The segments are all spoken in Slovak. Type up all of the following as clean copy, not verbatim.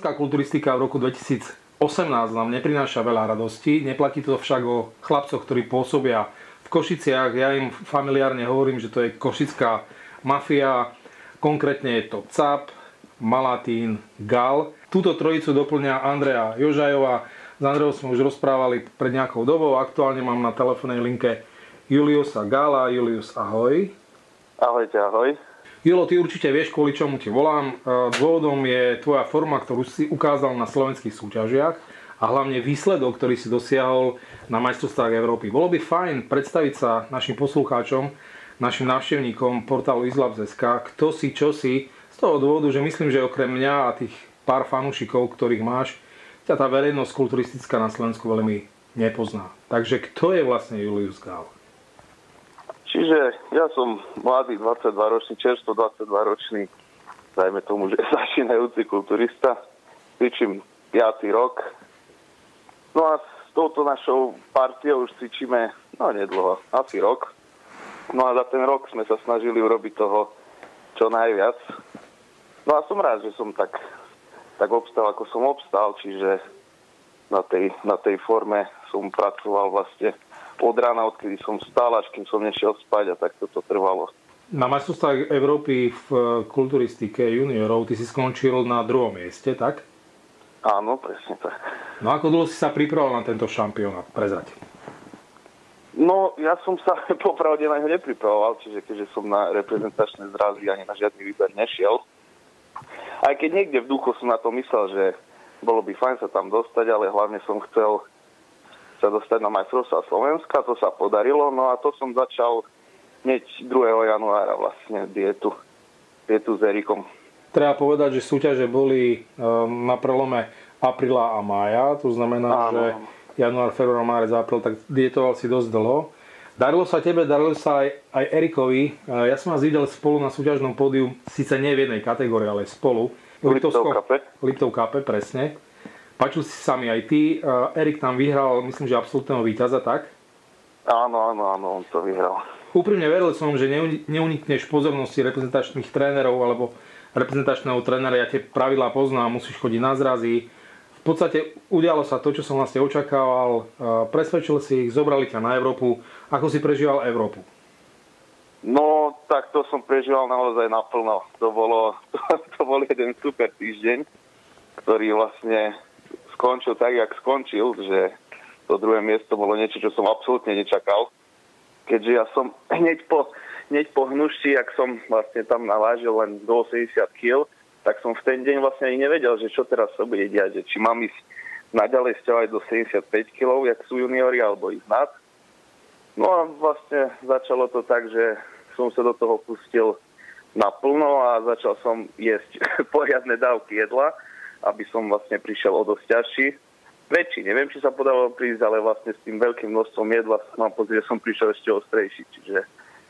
Slovenská kulturistika v roku 2018 nám neprináša veľa radostí. Neplatí to však o chlapcoch, ktorí pôsobia v Košiciach. Ja im familiárne hovorím, že to je košická mafia. Konkrétne je to CAP, Malatín, Gal. Túto trojicu doplňa Andrea Jožajová. S Andreou sme už rozprávali pred nejakou dobou. Aktuálne mám na telefónnej linke Juliusa Gala. Julius, ahoj. Ahojte, ahoj. Julo, ty určite vieš, kvôli čomu ti volám. Dôvodom je tvoja forma, ktorú si ukázal na slovenských súťažiach a hlavne výsledok, ktorý si dosiahol na majstrovstvách Európy. Bolo by fajn predstaviť sa našim poslucháčom, našim návštevníkom portálu Izlabs.sk, kto si, čo si, z toho dôvodu, že myslím, že okrem mňa a tých pár fanúšikov, ktorých máš, ťa tá verejnosť kulturistická na Slovensku veľmi nepozná. Takže kto je vlastne Julius Gál? Čiže ja som mladý 22-ročný, čerstvo 22-ročný, dajme tomu, že začínajúci kulturista. Cvičím 5. rok. No a s touto našou partiou už cvičíme, nedlho, asi rok. No a za ten rok sme sa snažili urobiť toho čo najviac. No a som rád, že som tak obstal, ako som obstal, čiže na tej forme som pracoval vlastne od rána, odkedy som vstal, až kým som nešiel spať a tak toto trvalo. Na majstrovstvách Európy v kulturistike juniorov ty si skončil na 2. mieste, tak? Áno, presne tak. No ako dlho si sa pripravoval na tento šampionát? Prezrať. No, ja som sa popravde na ňo nepripravoval, čiže keďže som na reprezentačné zrazy ani na žiadny výber nešiel. Aj keď niekde v duchu som na to myslel, že bolo by fajn sa tam dostať, ale hlavne som chcel sa dostať na majstrovstvá Slovenska, to sa podarilo, no a to som začal hneď 2. januára vlastne dietu s Erikom. Treba povedať, že súťaže boli na prelome apríla a mája, to znamená, že január, február, márec, apríl, tak dietoval si dosť dlho. Darilo sa tebe, darilo sa aj Erikovi. Ja som vás videl spolu na súťažnom pódiu, síce nie v jednej kategórii, ale spolu. Liptov Kape, presne. Páčil si sa mi aj ty. Erik tam vyhral, myslím, že absolútneho víťaza, tak? Áno, on to vyhral. Úprimne veril som, že neunikneš pozornosti reprezentačných trénerov alebo reprezentačného trénera. Ja tie pravidlá poznám, musíš chodiť na zrazy. V podstate udialo sa to, čo som vlastne očakával. Presvedčil si ich, zobrali ťa na Európu. Ako si prežíval Európu? No, tak to som prežíval naozaj naplno. To bol jeden super týždeň, ktorý vlastne skončil tak, jak skončil, že to 2. miesto bolo niečo, čo som absolútne nečakal. Keďže ja som hneď po hnušti, ak som vlastne tam navážil len do 80 kg, tak som v ten deň vlastne ani nevedel, že čo teraz sa bude diať, že či mám ísť naďalej sťahovať do 75 kg, jak sú juniori, alebo ísť nad. No a vlastne začalo to tak, že som sa do toho pustil naplno a začal som jesť poriadne dávky jedla, aby som vlastne prišiel o dosť ťažší. Väčší, neviem, či sa podalo prísť, ale vlastne s tým veľkým množstvom jedla mám pocit, že som prišiel ešte ostrejší, čiže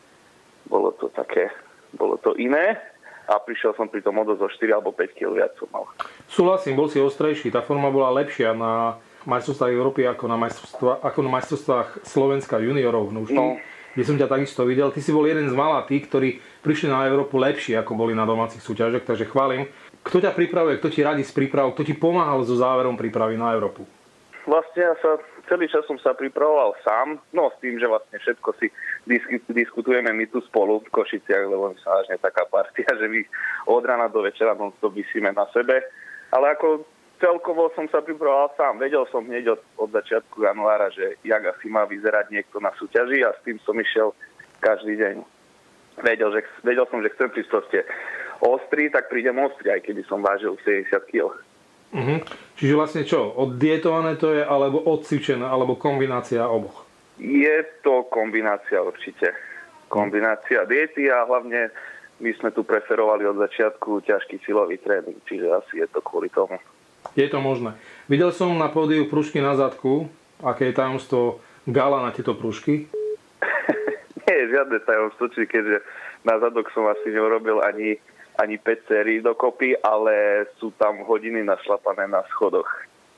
bolo to iné a prišiel som pri tom o dosť o 4 alebo 5 kg viac som mal. Súhlasím, bol si ostrejší, tá forma bola lepšia na majstrovstvách Európy ako na majstrovstvách Slovenska juniorov v Nušti, kde som ťa takisto videl. Ty si bol jeden z mála tých, ktorí prišli na Európu lepšie, ako boli na domácich súťažiach, takže chválim. Kto ťa pripravuje, kto ti radí s prípravou, kto ti pomáhal so záverom prípravy na Európu? Vlastne celý čas som sa pripravoval sám, s tým, že vlastne všetko si diskutujeme my tu spolu v Košiciach, lebo my sa vážne taká partia, že my od rána do večera non-stop visíme na sebe. Ale ako celkovo som sa pripravoval sám. Vedel som hneď od začiatku januára, že jak asi má vyzerať niekto na súťaži a s tým som išiel každý deň. Vedel som, že chcem prísť proste ostrý, tak prídem ostrý, aj keby som vážil 70 kg. Čiže vlastne čo? Oddietované to je, alebo odcvičené, alebo kombinácia oboch? Je to kombinácia určite. Kombinácia diety a hlavne my sme tu preferovali od začiatku ťažký silový tréning, čiže asi je to kvôli tomu. Je to možné. Videl som na pódiu prúžky na zadku. Aké je tajomstvo Gala na tieto prúžky? Nie je žiadne tajomstvo, keďže na zadok som asi neurobil ani 5 sérií dokopy, ale sú tam hodiny našlapané na schodoch.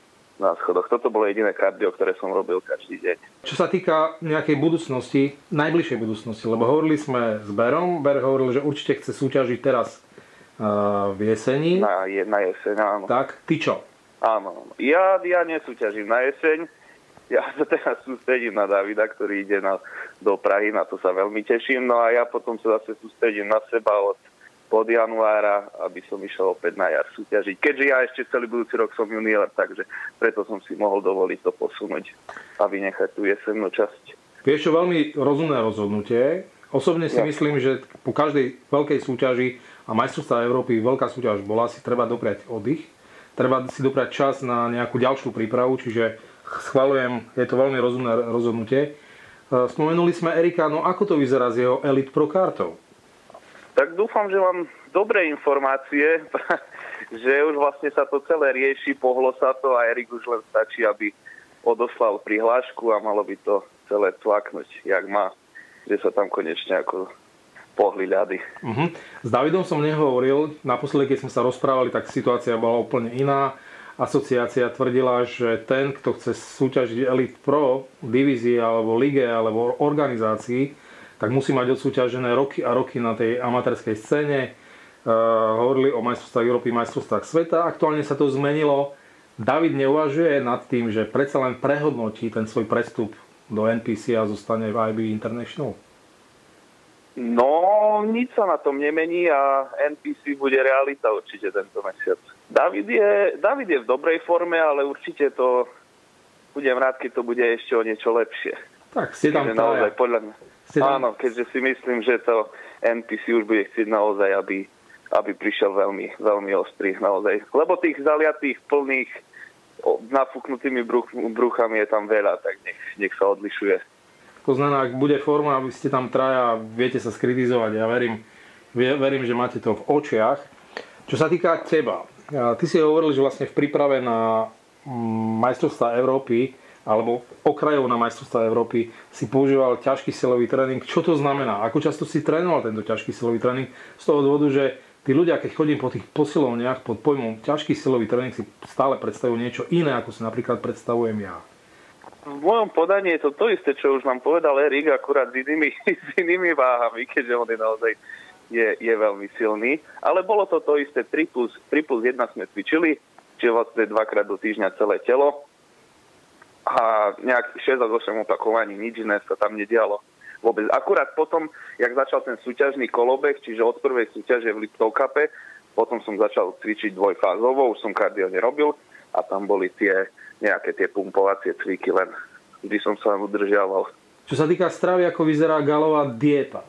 Toto bolo jediné kardio, ktoré som robil každý deň. Čo sa týka nejakej budúcnosti, najbližšej budúcnosti, lebo hovorili sme s Berom, Ber hovoril, že určite chce súťažiť teraz v jeseni. Na jeseň, áno. Tak, ty čo? Áno. Ja nesúťažím na jeseň. Ja sa teraz sústredím na Davida, ktorý ide do Prahy, na to sa veľmi teším. No a ja potom sa zase sústredím na seba od januára, aby som išiel opäť na jar súťažiť. Keďže ja ešte celý budúci rok som junior, takže preto som si mohol dovoliť to posunúť a vynechať tú jesennú časť. Vieš čo, veľmi rozumné rozhodnutie. Osobne si myslím, že po každej veľkej súťaži a majstrovstvá Európy veľká súťaž bola, si treba dopriať oddych. Treba si dopriať čas na nejakú ďalšiu prípravu, čiže schvaľujem, je to veľmi rozumné rozhodnutie. Spomenuli sme Erika, no ako to vyzerá s jeho Elite Pro kartou? Tak dúfam, že mám dobré informácie, že už vlastne sa to celé rieši, pohlo sa to a Erik už len stačí, aby odoslal prihlášku a malo by to celé cvaknúť, jak má, že sa tam konečne ako pohli ľady. S Davidom som nehovoril, naposledy, keď sme sa rozprávali, tak situácia bola úplne iná. Asociácia tvrdila, že ten, kto chce súťažiť Elite Pro divízii alebo lige alebo organizácii, tak musí mať odsúťažené roky a roky na tej amatérskej scéne. Hovorili o majstrovstvách Európy, majstrovstvách sveta. Aktuálne sa to zmenilo. David neuvažuje nad tým, že predsa len prehodnotí ten svoj prestup do NPC a zostane v IB International? No, nič sa na tom nemení a NPC bude realita určite tento mesiac. David je v dobrej forme, ale určite to budem rád, keď to bude ešte o niečo lepšie. Tak, ste tam naozaj, podľa mňa. Áno, keďže si myslím, že to NPC už bude chcieť naozaj, aby prišiel veľmi, veľmi ostrý naozaj. Lebo tých zaliatých, plných, nafúknutými bruchami je tam veľa, tak nech sa odlišuje. To znamená, ak bude forma, aby ste tam traja, viete sa skritizovať. Ja verím, že máte to v očiach. Čo sa týka teba, ty si hovoril, že vlastne v príprave na majstrovstvá Európy alebo okrajov na majstrovstvá Európy si používal ťažký silový tréning. Čo to znamená? Ako často si trénoval tento ťažký silový tréning? Z toho dôvodu, že tí ľudia, keď chodím po tých posilovniach pod pojmom ťažký silový tréning, si stále predstavujú niečo iné, ako si napríklad predstavujem ja. V mojom podaní je to isté, čo už nám povedal Erik, akurát s inými váhami, keďže on je naozaj je veľmi silný. Ale bolo to isté, 3+1 sme cvičili, čiže vlastne 2-krát do týždňa celé telo. A nejak 6 až 8 opakovaní, nič iné sa tam nedialo vôbec. Akurát potom, jak začal ten súťažný kolobeh, čiže od prvej súťaže v Liptov Cupe, potom som začal cvičiť dvojfázovo, už som kardio nerobil a tam boli nejaké tie pumpovacie cviky, len vždy som sa udržiaval. Čo sa týka stravy, ako vyzerá Galová dieta?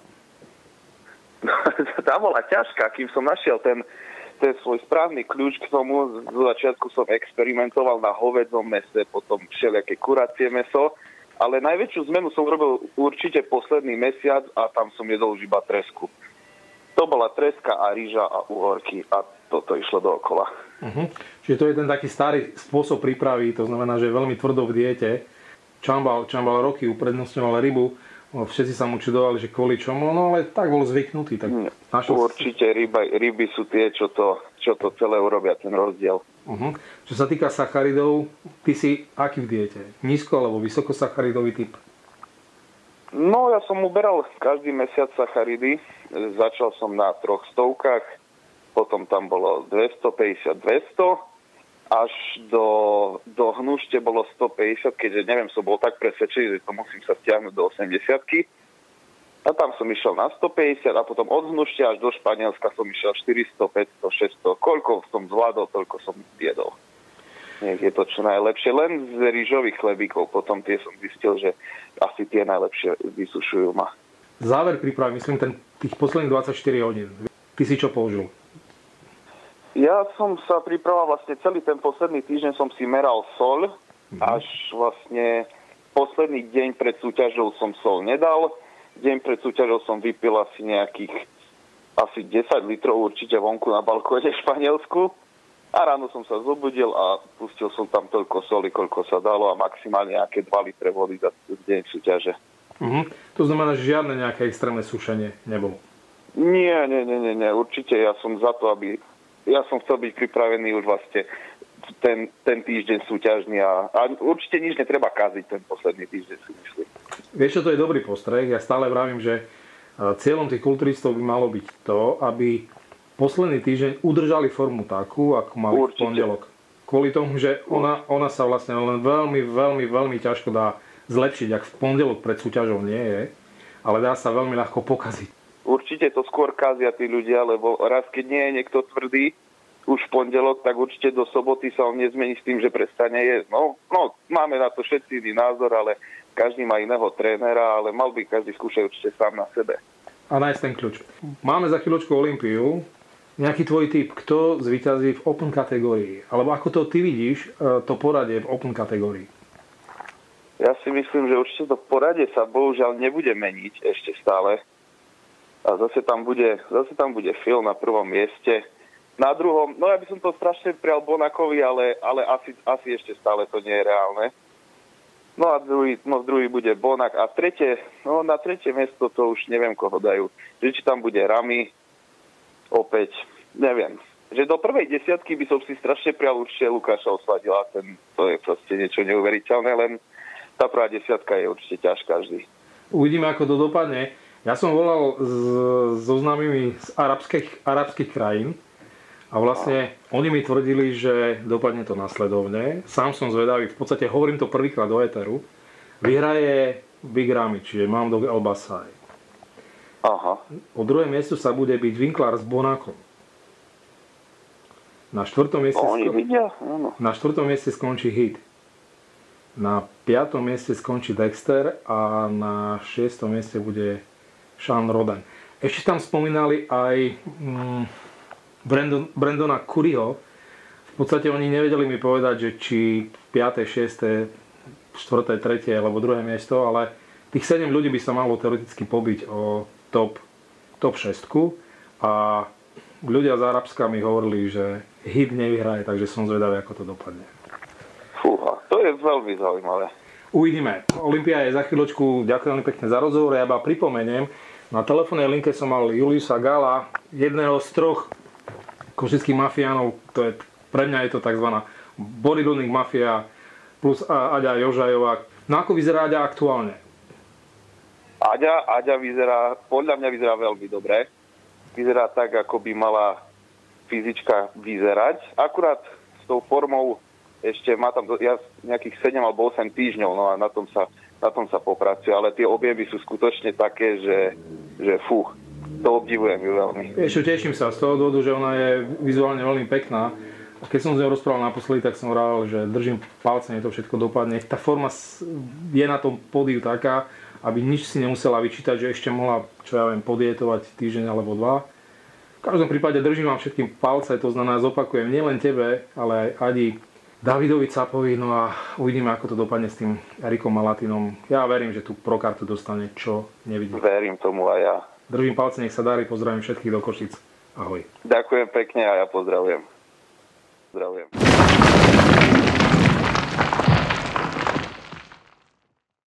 Tá bola ťažká, kým som našiel ten svoj správny kľúč k tomu. Z začiatku som experimentoval na hovädzom mese, potom všelijaké kuracie meso, ale najväčšiu zmenu som robil určite posledný mesiac a tam som jedol už iba tresku. To bola treska a rýža a uhorky a toto išlo dookola. Čiže to je ten taký starý spôsob prípravy, to znamená, že je veľmi tvrdo v diete. Čambal roky uprednostňoval rybu, všetci sa mu čudovali, že kvôli čomu, no ale tak bol zvyknutý. Tak určite ryby sú tie, čo to celé urobia, ten rozdiel. Čo sa týka sacharidov, ty si aký v diete? Nízko alebo vysokosacharidový typ? No, ja som uberal každý mesiac sacharidy. Začal som na 300, potom tam bolo 250-200, až do hnušte bolo 150, keďže neviem, som bol tak presvedčený, že to musím sa stiahnuť do 80-ky. A tam som išiel na 150 a potom od hnuštia až do Španielska som išiel 400, 500, 600. Koľko som zvládol, toľko som jedol. Nech je to čo najlepšie. Len z rýžových chlebíkov. Potom tie som zistil, že asi tie najlepšie vysušujú ma. Záver prípravy, myslím, tých posledných 24 hodín. Ty si čo použil? Ja som sa pripravoval vlastne celý ten posledný týždeň som si meral soľ. Až vlastne posledný deň pred súťažou som soľ nedal. Deň pred súťažou som vypil asi nejakých 10 litrov určite vonku na balkóne v Španielsku. A ráno som sa zobudil a pustil som tam toľko soli, koľko sa dalo a maximálne nejaké 2 litre vody za deň súťaže. To znamená, že žiadne nejaké extrémne sušenie nebolo? Nie. Určite ja som za to, ja som chcel byť pripravený už vlastne ten týždeň súťažný a určite nič netreba kaziť ten posledný týždeň, si myslím. Vieš čo, to je dobrý postreh. Ja stále vravím, že cieľom tých kulturistov by malo byť to, aby posledný týždeň udržali formu takú, ako mali v pondelok. Kvôli tomu, že ona sa vlastne len veľmi ťažko dá zlepšiť, ak v pondelok pred súťažou nie je, ale dá sa veľmi ľahko pokaziť. Určite to skôr kazia tí ľudia, lebo raz keď nie je niekto tvrdý už v pondelok, tak určite do soboty sa on nezmení s tým, že prestane jesť. No, máme na to všetci iný názor, ale každý má iného trénera, ale mal by každý skúšať určite sám na sebe. A nájsť ten kľúč. Máme za chvíľočku Olympiu. Nejaký tvoj tip, kto zvíťazí v Open kategórii? Alebo ako to ty vidíš, to poradie v Open kategórii? Ja si myslím, že určite to poradie sa bohužiaľ nebude meniť ešte stále. A zase tam bude Phil na prvom mieste. Na druhom, ja by som to strašne prial Bonakovi, ale asi ešte stále to nie je reálne. No a druhý bude Bonak a na tretie miesto to už neviem, koho dajú. Či tam bude Rami, opäť, neviem. Že do prvej desiatky by som si strašne prial určite Lukáša Osladila, to je proste niečo neuveriteľné, len tá prvá desiatka je určite ťažká vždy. Uvidíme, ako to dopadne. Ja som volal so známymi z arabských krajín a vlastne oni mi tvrdili, že dopadne to nasledovne. Sám som zvedavý, v podstate hovorím to prvýkrát do éteru. Vyhraje Big Ramy, čiže Mamdouh El Bassai. Aha. O druhé miesto sa bude byť Winkler s Bonakom. Na štvrtom mieste skončí Hit. Na 5. mieste skončí Dexter a na 6. mieste bude Sean Roden. Ešte tam spomínali aj Brandona Curryho. V podstate oni nevedeli mi povedať, že či 5., 6., 4., 3. alebo 2. miesto, ale tých 7 ľudí by sa malo teoreticky pobiť o top 6. A ľudia z Arabska mi hovorili, že Hit nevyhraje, takže som zvedavý, ako to dopadne. Fúha, to je veľmi zaujímavé. Uvidíme. Olympia je za chvíľočku. Ďakujem pekne za rozhovor. Ja iba pripomeniem, na telefónnej linke som mal Juliusa Gala, jedného z 3 košických mafiánov. Pre mňa je to tzv. Bodybuilding mafia plus Aďa Jožajová. No ako vyzerá Aďa aktuálne? Aďa podľa mňa vyzerá veľmi dobre. Vyzerá tak, ako by mala fyzička vyzerať. Akurát s tou formou ešte má tam nejakých 7 alebo 8 týždňov, no a na tom sa popracuje, ale tie objemy sú skutočne také, že to obdivujem ju veľmi. Ešte teším sa z toho dôvodu, že ona je vizuálne veľmi pekná. A keď som s ňou rozprával naposledy, tak som hovoril, že držím palce, nech to všetko dopadne. Tá forma je na tom pódiu taká, aby nič si nemusela vyčítať, že ešte mohla, podietovať týždeň alebo 2. V každom prípade držím vám všetkým palce, to znamená, zopakujem nielen tebe, ale aj Adi, Davidovi Capovi, no a uvidíme, ako to dopadne s tým Erikom Malatinom. Ja verím, že tú prokartu dostane, čo nevidím. Verím tomu aj ja. Držím palce, nech sa darí, pozdravím všetkých do Košic. Ahoj. Ďakujem pekne a ja pozdravujem.